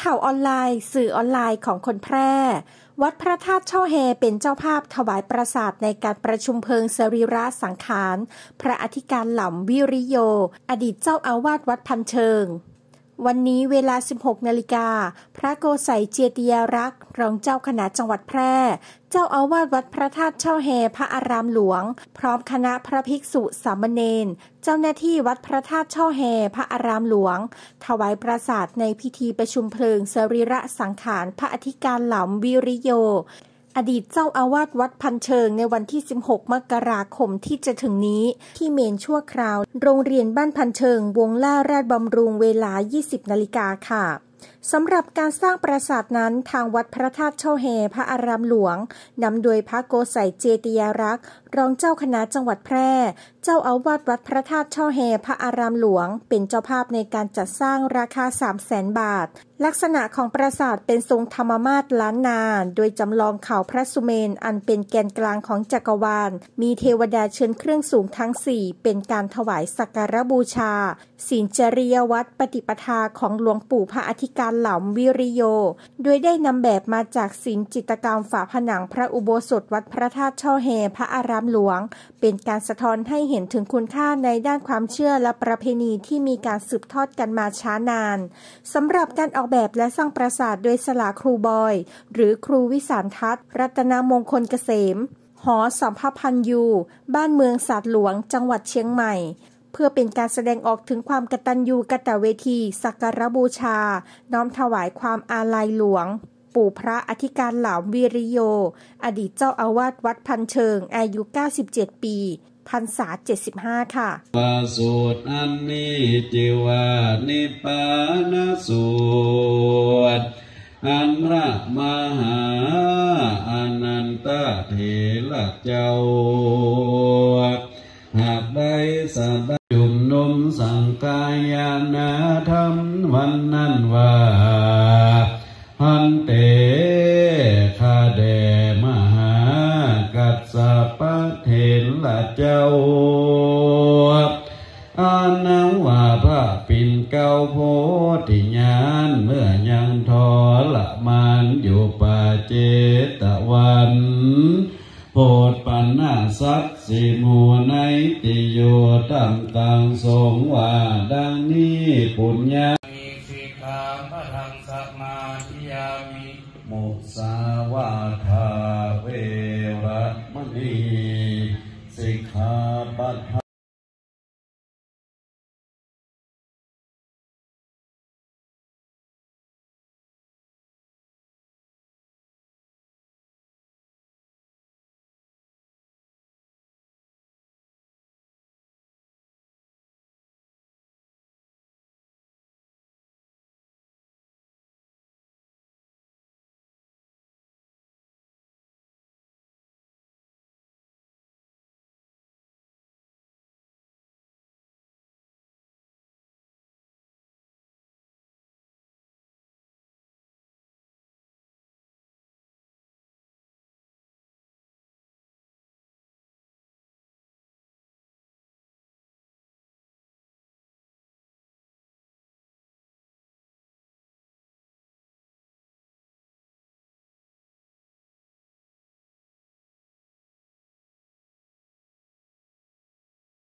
ข่าวออนไลน์สื่อออนไลน์ของคนแพร่วัดพระธาตุช่อแฮเป็นเจ้าภาพถวายปราสาทในการประชุมเพลิงสรีระสังขารพระอธิการหล่ำวิริโยอดีตเจ้าอาวาสวัดพันเชิงวันนี้เวลา 16 นาฬิกาพระโกษัยเจติยารักษ์รองเจ้าคณะจังหวัดแพร่เจ้าอาวาสวัดพระธาตุช่อแฮพระอารามหลวงพร้อมคณะพระภิกษุสามเณรเจ้าหน้าที่วัดพระธาตุช่อแฮพระอารามหลวงถวายปราสาทในพิธีประชุมเพลิงสรีระสังขารพระอธิการหล่ำวิริโยอดีตเจ้าอาวาสวัดพันเชิงในวันที่ 16 มกราคมที่จะถึงนี้ที่เมนชั่วคราวโรงเรียนบ้านพันเชิงวงล่าราชบำรุงเวลา 20 นาฬิกาค่ะสำหรับการสร้างปราสาทนั้นทางวัดพระธาตุช่อแฮพระอารามหลวงนำโดยพระโกษัยเจติยารักษ์รองเจ้าคณะจังหวัดแพร่เจ้าอาวาสวัดพระธาตุช่อแฮพระอารามหลวงเป็นเจ้าภาพในการจัดสร้างราคา 300,000 บาทลักษณะของปราสาทเป็นทรงธรรมมาศล้านนาโดยจำลองเขาพระสุเมนอันเป็นแกนกลางของจักรวาลมีเทวดาเชิญเครื่องสูงทั้ง4เป็นการถวายสักการบูชาศีลจริยวัตรปฏิปทาของหลวงปู่พระอธิการหล่ำวิริโยโดยได้นำแบบมาจากศิลป์จิตรกรรมฝาผนังพระอุโบสถวัดพระธาตุช่อแฮพระอารามหลวงเป็นการสะท้อนให้เห็นถึงคุณค่าในด้านความเชื่อและประเพณีที่มีการสืบทอดกันมาช้านานสำหรับการออกแบบและสร้างปราสาทโดยสลาครูบอยหรือครูวิสารทัศน์รัตนมงคลเกษมหอสัมภพันยูบ้านเมืองศาสตร์หลวงจังหวัดเชียงใหม่เพื่อเป็นการแสดงออกถึงความกตัญญูกตเวทีสักการบูชาน้อมถวายความอาลัยหลวงปู่พระอธิการหล่ำวิริโยอดีตเจ้าอาวาสวัดพันเชิงอายุ 97 ปีพรรษา 75 ค่ะว่าสูตรอันนี้จิวานิพพานสูตรอันพระมหาอนันตเถระเจ้าหากได้สัตว์จุมนุมสังกายนาธรรมวันนั้นว่าหันเตคาเดมหากัสสปะเถระเจ้าอานังว่าพระปิ่นเก้าโพธิญาณเมื่อยังทรมานอยู่ป่าเจตวันโพธิปัญนาสัตสิมูในติโยตั้งตังสงว่าดังนี้ปุญญามีสิกขาปะทังสมาธิยามิมุสาวาทาเวระมณีสิกขาปะ